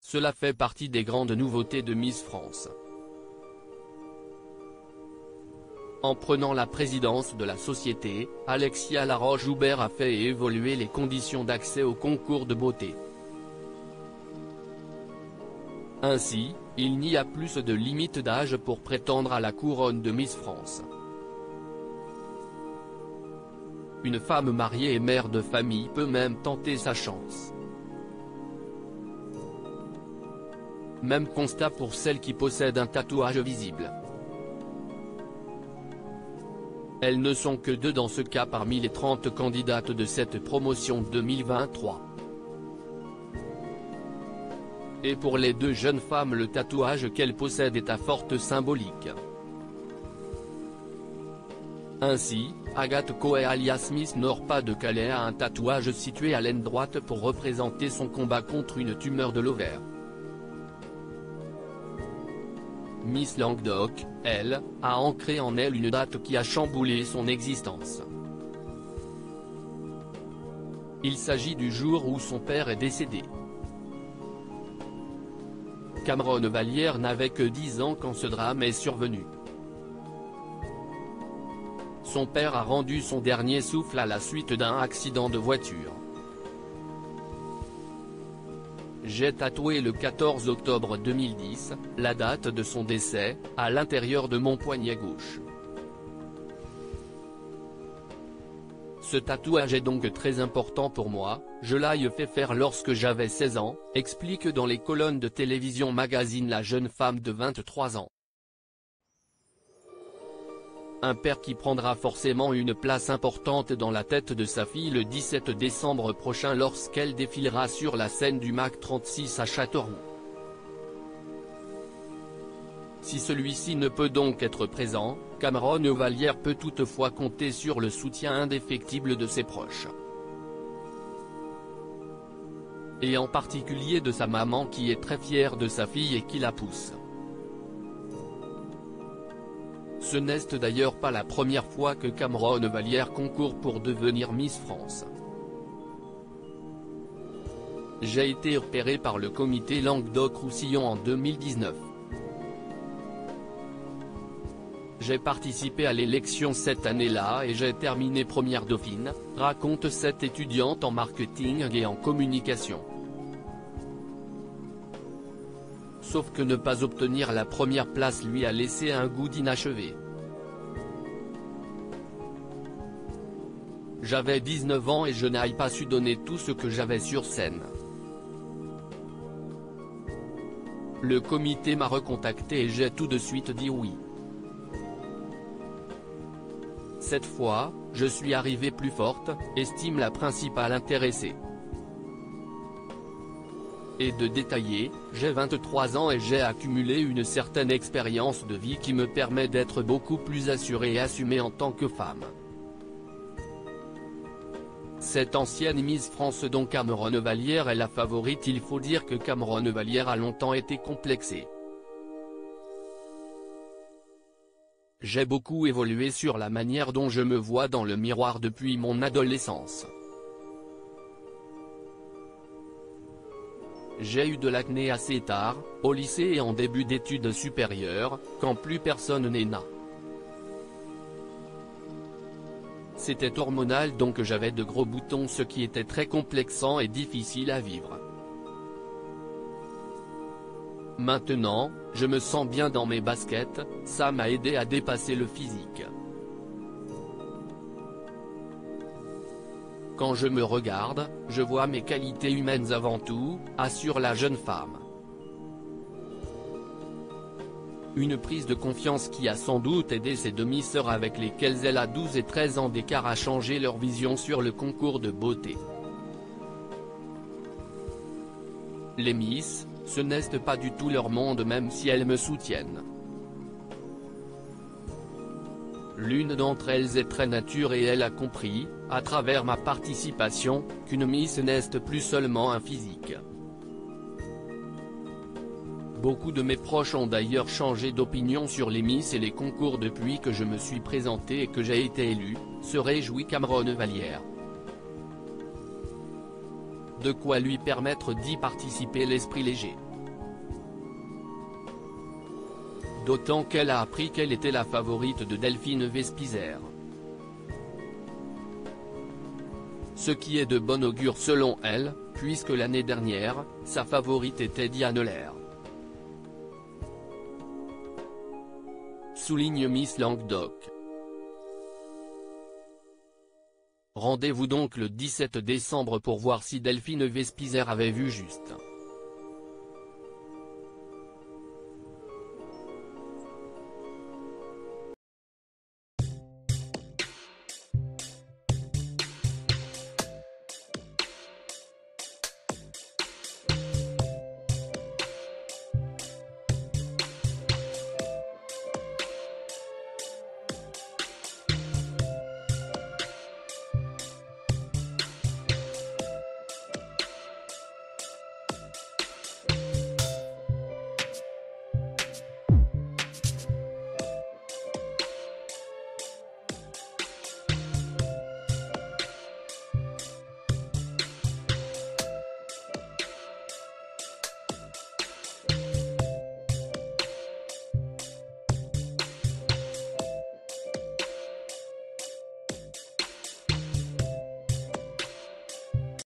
Cela fait partie des grandes nouveautés de Miss France. En prenant la présidence de la société, Alexia Laroche-Joubert a fait évoluer les conditions d'accès au concours de beauté. Ainsi, il n'y a plus de limite d'âge pour prétendre à la couronne de Miss France. Une femme mariée et mère de famille peut même tenter sa chance. Même constat pour celle qui possède un tatouage visible. Elles ne sont que 2 dans ce cas parmi les 30 candidates de cette promotion 2023. Et pour les 2 jeunes femmes, le tatouage qu'elles possèdent est à forte symbolique. Ainsi, Agathe Coé alias Miss Nord-Pas-de-Calais a un tatouage situé à l'aine droite pour représenter son combat contre une tumeur de l'ovaire. Miss Languedoc, elle, a ancré en elle une date qui a chamboulé son existence. Il s'agit du jour où son père est décédé. Cameron Vallière n'avait que 10 ans quand ce drame est survenu. Son père a rendu son dernier souffle à la suite d'un accident de voiture. J'ai tatoué le 14 octobre 2010, la date de son décès, à l'intérieur de mon poignet gauche. Ce tatouage est donc très important pour moi, je l'ai fait faire lorsque j'avais 16 ans, explique dans les colonnes de Télévision Magazine la jeune femme de 23 ans. Un père qui prendra forcément une place importante dans la tête de sa fille le 17 décembre prochain lorsqu'elle défilera sur la scène du MAC 36 à Châteauroux. Si celui-ci ne peut donc être présent, Cameron Vallière peut toutefois compter sur le soutien indéfectible de ses proches. Et en particulier de sa maman qui est très fière de sa fille et qui la pousse. Ce n'est d'ailleurs pas la première fois que Cameron Vallière concourt pour devenir Miss France. J'ai été repéré par le comité Languedoc-Roussillon en 2019. J'ai participé à l'élection cette année-là et j'ai terminé première dauphine, raconte cette étudiante en marketing et en communication. Sauf que ne pas obtenir la première place lui a laissé un goût d'inachevé. J'avais 19 ans et je n'ai pas su donner tout ce que j'avais sur scène. Le comité m'a recontacté et j'ai tout de suite dit oui. Cette fois, je suis arrivée plus forte, estime la principale intéressée. Et de détailler, j'ai 23 ans et j'ai accumulé une certaine expérience de vie qui me permet d'être beaucoup plus assurée et assumée en tant que femme. Cette ancienne Miss France dont Cameron Vallière est la favorite. Il faut dire que Cameron Vallière a longtemps été complexée. J'ai beaucoup évolué sur la manière dont je me vois dans le miroir depuis mon adolescence. J'ai eu de l'acné assez tard, au lycée et en début d'études supérieures, quand plus personne n'est né. C'était hormonal donc j'avais de gros boutons, ce qui était très complexant et difficile à vivre. Maintenant, je me sens bien dans mes baskets, ça m'a aidé à dépasser le physique. Quand je me regarde, je vois mes qualités humaines avant tout, assure la jeune femme. Une prise de confiance qui a sans doute aidé ses demi-sœurs avec lesquelles elle a 12 et 13 ans d'écart à changer leur vision sur le concours de beauté. Les Miss, ce n'est pas du tout leur monde même si elles me soutiennent. L'une d'entre elles est très nature et elle a compris, à travers ma participation, qu'une Miss n'est plus seulement un physique. Beaucoup de mes proches ont d'ailleurs changé d'opinion sur les Miss et les concours depuis que je me suis présenté et que j'ai été élu, se réjouit Cameron Vallière. De quoi lui permettre d'y participer l'esprit léger. d'autant qu'elle a appris qu'elle était la favorite de Delphine Vespizer. Ce qui est de bon augure selon elle, puisque l'année dernière, sa favorite était Diane Lair. Souligne Miss Languedoc. Rendez-vous donc le 17 décembre pour voir si Delphine Vespizer avait vu juste.